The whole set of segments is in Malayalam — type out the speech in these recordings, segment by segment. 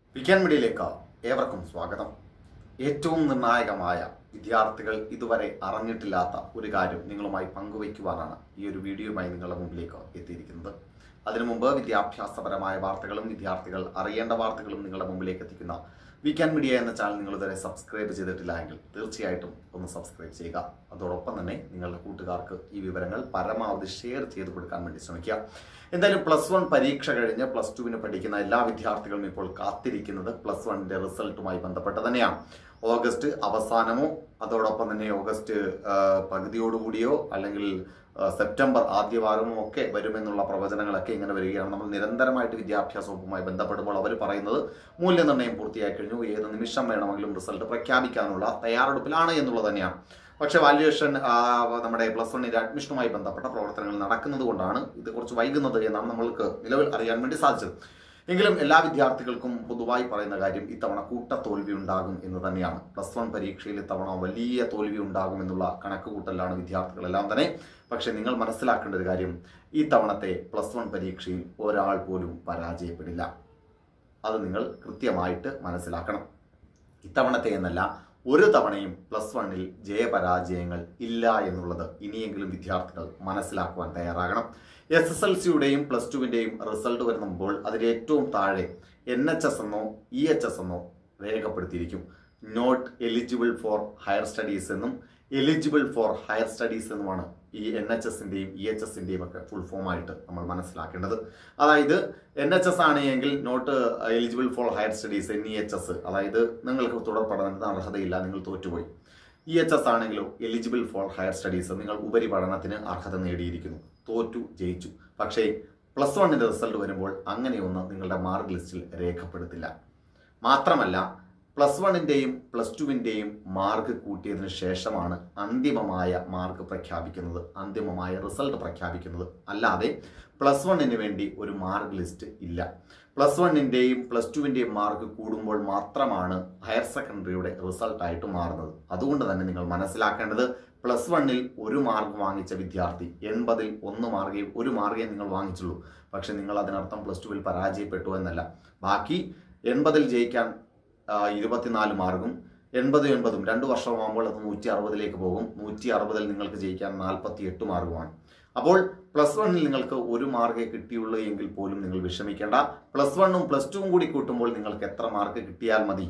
വിക്കാൻ മീഡിയയിലേക്ക് ഏവർക്കും സ്വാഗതം. ഏറ്റവും നിർണായകമായ വിദ്യാർത്ഥികൾ ഇതുവരെ അറിഞ്ഞിട്ടില്ലാത്ത ഒരു കാര്യം നിങ്ങളുമായി പങ്കുവയ്ക്കുവാനാണ് ഈ ഒരു വീഡിയോയുമായി നിങ്ങളുടെ മുമ്പിലേക്ക് എത്തിയിരിക്കുന്നത്. അതിനു മുമ്പ് വിദ്യാഭ്യാസപരമായ വാർത്തകളും വിദ്യാർത്ഥികൾ അറിയേണ്ട വാർത്തകളും നിങ്ങളുടെ മുമ്പിലേക്ക് എത്തിക്കുന്ന വിക്കാൻ മീഡിയ എന്ന ചാനൽ നിങ്ങൾ ഇതുവരെ സബ്സ്ക്രൈബ് ചെയ്തിട്ടില്ല എങ്കിൽ തീർച്ചയായിട്ടും ഒന്ന് സബ്സ്ക്രൈബ് ചെയ്യുക. അതോടൊപ്പം തന്നെ നിങ്ങളുടെ കൂട്ടുകാർക്ക് ഈ വിവരങ്ങൾ പരമാവധി ഷെയർ ചെയ്ത് കൊടുക്കാൻ വേണ്ടി ശ്രമിക്കുക. എന്തായാലും +1 പരീക്ഷ കഴിഞ്ഞ് +2 പഠിക്കുന്ന എല്ലാ വിദ്യാർത്ഥികളും ഇപ്പോൾ കാത്തിരിക്കുന്നത് +1 റിസൾട്ടുമായി ബന്ധപ്പെട്ട് തന്നെയാണ്. ഓഗസ്റ്റ് അവസാനമോ അതോടൊപ്പം തന്നെ ഓഗസ്റ്റ് പകുതിയോടുകൂടിയോ അല്ലെങ്കിൽ സെപ്റ്റംബർ ആദ്യവാരമോ ഒക്കെ വരുമെന്നുള്ള പ്രവചനങ്ങളൊക്കെ ഇങ്ങനെ വരികയാണ്. നമ്മൾ നിരന്തരമായിട്ട് വിദ്യാഭ്യാസ വകുപ്പുമായി ബന്ധപ്പെടുമ്പോൾ അവർ പറയുന്നത് മൂല്യനിർണ്ണയം പൂർത്തിയായി കഴിഞ്ഞു, ഏത് നിമിഷം വേണമെങ്കിലും റിസൾട്ട് പ്രഖ്യാപിക്കാനുള്ള തയ്യാറെടുപ്പിലാണ് എന്നുള്ളത് തന്നെയാണ്. പക്ഷേ വാല്യുവേഷൻ നമ്മുടെ +1 അഡ്മിഷനുമായി ബന്ധപ്പെട്ട പ്രവർത്തനങ്ങൾ നടക്കുന്നത് കൊണ്ടാണ് ഇത് കുറച്ച് വൈകുന്നത് എന്നാണ് നമ്മൾക്ക് നിലവിൽ അറിയാൻ വേണ്ടി സാധിച്ചത്. എങ്കിലും എല്ലാ വിദ്യാർത്ഥികൾക്കും പൊതുവായി പറയുന്ന കാര്യം ഇത്തവണ കൂട്ടത്തോൽവി ഉണ്ടാകും എന്ന് തന്നെയാണ്. +1 പരീക്ഷയിൽ ഇത്തവണ വലിയ തോൽവി ഉണ്ടാകും എന്നുള്ള കണക്കുകൂട്ടലാണ് വിദ്യാർത്ഥികളെല്ലാം തന്നെ. പക്ഷെ നിങ്ങൾ മനസ്സിലാക്കേണ്ട ഒരു കാര്യം, ഈ തവണത്തെ +1 പരീക്ഷയിൽ ഒരാൾ പോലും പരാജയപ്പെടില്ല. അത് നിങ്ങൾ കൃത്യമായിട്ട് മനസ്സിലാക്കണം. ഇത്തവണത്തെ എന്നല്ല, ഒരു തവണയും +1 ജയപരാജയങ്ങൾ ഇല്ല എന്നുള്ളത് ഇനിയെങ്കിലും വിദ്യാർത്ഥികൾ മനസ്സിലാക്കുവാൻ തയ്യാറാകണം. SSLCയുടെയും +2വിന്റെയും റിസൾട്ട് വരുമ്പോൾ അതിൽ ഏറ്റവും താഴെ NHS എന്നോ EHS എന്നോ രേഖപ്പെടുത്തിയിരിക്കും. Not eligible for higher studies എന്നും എലിജിബിൾ ഫോർ ഹയർ സ്റ്റഡീസ് എന്നുമാണ് ഈ NHSന്റെയും EHSന്റെയും ഒക്കെ ഫുൾ ഫോമായിട്ട് നമ്മൾ മനസ്സിലാക്കേണ്ടത്. അതായത് NHS ആണെങ്കിൽ not eligible for higher studies, NEHS അതായത് നിങ്ങൾക്ക് തുടർ പഠനത്തിന് അർഹതയില്ല, നിങ്ങൾ തോറ്റുപോയി. EHS ആണെങ്കിലോ എലിജിബിൾ ഫോർ ഹയർ സ്റ്റഡീസ്, നിങ്ങൾ ഉപരിപഠനത്തിന് അർഹത നേടിയിരിക്കുന്നു, തോറ്റു ജയിച്ചു. പക്ഷേ +1 റിസൾട്ട് വരുമ്പോൾ അങ്ങനെയൊന്ന് നിങ്ങളുടെ മാർക്ക് ലിസ്റ്റിൽ രേഖപ്പെടുത്തില്ല. മാത്രമല്ല +1ന്റെയും +2വിന്റെയും മാർക്ക് കൂട്ടിയതിനു ശേഷമാണ് അന്തിമമായ മാർക്ക് പ്രഖ്യാപിക്കുന്നത്, അന്തിമമായ റിസൾട്ട് പ്രഖ്യാപിക്കുന്നത്. അല്ലാതെ +1 വേണ്ടി ഒരു മാർക്ക് ലിസ്റ്റ് ഇല്ല. +1ന്റെയും +2വിന്റെയും മാർക്ക് കൂടുമ്പോൾ മാത്രമാണ് ഹയർ സെക്കൻഡറിയുടെ റിസൾട്ടായിട്ട് മാറുന്നത്. അതുകൊണ്ട് തന്നെ നിങ്ങൾ മനസ്സിലാക്കേണ്ടത്, +1 ഒരു മാർക്ക് വാങ്ങിച്ച വിദ്യാർത്ഥി 80ൽ 1 മാർക്കേ നിങ്ങൾ വാങ്ങിച്ചുള്ളൂ. പക്ഷെ നിങ്ങൾ അതിനർത്ഥം +2വിൽ പരാജയപ്പെട്ടു എന്നല്ല. ബാക്കി 80ൽ ജയിക്കാൻ 24 മാർക്കും 80 2 വർഷമാകുമ്പോൾ അത് 160ലേക്ക് പോകും. 160ൽ നിങ്ങൾക്ക് ജയിക്കാൻ 48 മാർക്കുമാണ്. അപ്പോൾ +1 നിങ്ങൾക്ക് 1 മാർക്കേ കിട്ടിയുള്ളൂ എങ്കിൽ പോലും നിങ്ങൾ വിഷമിക്കേണ്ട. +1ഉം +2ഉം കൂടി കൂട്ടുമ്പോൾ നിങ്ങൾക്ക് എത്ര മാർക്ക് കിട്ടിയാൽ മതി?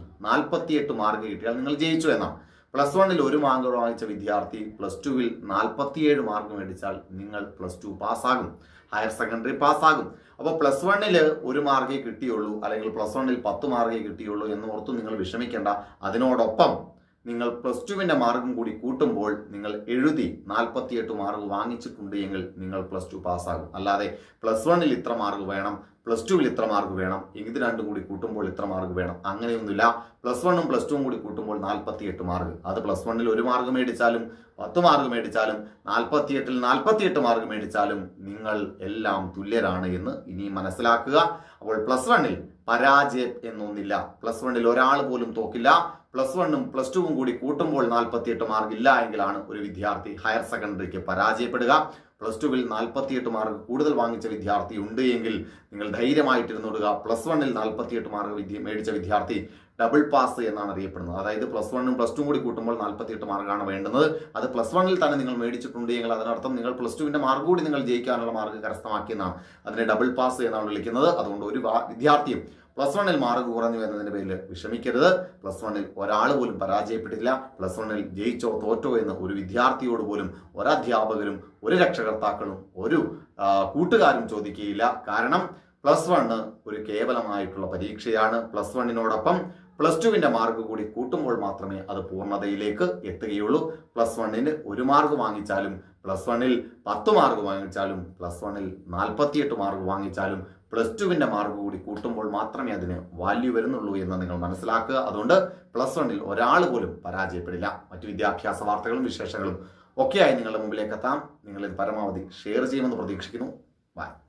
48 മാർക്ക് കിട്ടിയാൽ നിങ്ങൾ ജയിച്ചു എന്നാണ്. +1 1 മാർക്ക് വാങ്ങിച്ച വിദ്യാർത്ഥി +2വിൽ 47 മാർക്ക് മേടിച്ചാൽ നിങ്ങൾ +2 പാസ്സാകും, ഹയർ സെക്കൻഡറി പാസ്സാകും. അപ്പോൾ +1 1 മാർക്കേ കിട്ടിയുള്ളൂ അല്ലെങ്കിൽ +1 10 മാർക്കേ കിട്ടിയുള്ളൂ എന്ന് ഓർത്ത് നിങ്ങൾ വിഷമിക്കേണ്ട. അതിനോടൊപ്പം നിങ്ങൾ +2വിന്റെ മാർക്കും കൂടി കൂട്ടുമ്പോൾ നിങ്ങൾ എഴുതി 48 മാർക്ക് വാങ്ങിച്ചിട്ടുണ്ട് എങ്കിൽ നിങ്ങൾ +2 പാസ്സാകും. അല്ലാതെ +1 ഇത്ര മാർക്ക് വേണം, +2വിൽ ഇത്ര മാർക്ക് വേണം, ഇത് രണ്ടും കൂടി കൂട്ടുമ്പോൾ ഇത്ര മാർക്ക് വേണം, അങ്ങനെയൊന്നുമില്ല. +1ഉം +2ഉം കൂടി കൂട്ടുമ്പോൾ 48 മാർക്ക്. അത് +1 1 മാർക്ക് മേടിച്ചാലും 10 മാർക്ക് മേടിച്ചാലും 48ൽ 48 മാർക്ക് മേടിച്ചാലും നിങ്ങൾ എല്ലാം തുല്യരാണ് എന്ന് ഇനി മനസ്സിലാക്കുക. അപ്പോൾ +1 പരാജയം എന്നൊന്നില്ല. +1 ഒരാൾ പോലും തോക്കില്ല. +1ഉം +2ഉം കൂടി കൂട്ടുമ്പോൾ 48 മാർക്ക് ഇല്ല എങ്കിലാണ് ഒരു വിദ്യാർത്ഥി ഹയർ സെക്കൻഡറിക്ക് പരാജയപ്പെടുക. +2വിൽ 48 മാർക്ക് കൂടുതൽ വാങ്ങിച്ച വിദ്യാർത്ഥി ഉണ്ട് എങ്കിൽ നിങ്ങൾ ധൈര്യമായിട്ടിരുന്നോടുക. +1 48 മാർക്ക് മേടിച്ച വിദ്യാർത്ഥി ഡബിൾ പാസ് എന്നാണ് അറിയപ്പെടുന്നത്. അതായത് +1ഉം +2ഉം കൂടി കൂട്ടുമ്പോൾ 48 മാർക്കാണ് വേണ്ടുന്നത്. അത് +1 തന്നെ നിങ്ങൾ മേടിച്ചിട്ടുണ്ട് എങ്കിൽ അതിനർത്ഥം നിങ്ങൾ +2വിന്റെ മാർക്ക് കൂടി നിങ്ങൾ ജയിക്കാനുള്ള മാർക്ക് കരസ്ഥമാക്കിയെന്നാണ്. അതിനെ ഡബിൾ പാസ് എന്നാണ് വിളിക്കുന്നത്. അതുകൊണ്ട് ഒരു വിദ്യാർത്ഥിയും +1 മാർക്ക് കുറഞ്ഞു എന്നതിന്റെ പേരിൽ വിഷമിക്കരുത്. +1 ഒരാൾ പോലും പരാജയപ്പെട്ടില്ല. +1 ജയിച്ചോ തോറ്റോ എന്ന് ഒരു വിദ്യാർത്ഥിയോട് പോലും ഒരധ്യാപകരും ഒരു രക്ഷകർത്താക്കളും ഒരു കൂട്ടുകാരും ചോദിക്കുകയില്ല. കാരണം +1 ഒരു കേവലമായിട്ടുള്ള പരീക്ഷയാണ്. +1നോടൊപ്പം +2വിന്റെ മാർക്ക് കൂടി കൂട്ടുമ്പോൾ മാത്രമേ അത് പൂർണ്ണതയിലേക്ക് എത്തുകയുള്ളൂ. +1 1 മാർക്ക് വാങ്ങിച്ചാലും +1 10 മാർക്ക് വാങ്ങിച്ചാലും +1 48 മാർക്ക് വാങ്ങിച്ചാലും +2വിന്റെ മാർക്ക് കൂടി കൂട്ടുമ്പോൾ മാത്രമേ അതിന് വാല്യൂ വരുന്നുള്ളൂ എന്ന് നിങ്ങൾ മനസ്സിലാക്കുക. അതുകൊണ്ട് +1 ഒരാൾ പോലും പരാജയപ്പെടില്ല. മറ്റു വിദ്യാഭ്യാസ വാർത്തകളും വിശേഷങ്ങളും ഒക്കെയായി നിങ്ങളുടെ മുമ്പിലേക്ക് എത്താം. നിങ്ങളിത് പരമാവധി ഷെയർ ചെയ്യുമെന്ന് പ്രതീക്ഷിക്കുന്നു. ബൈ.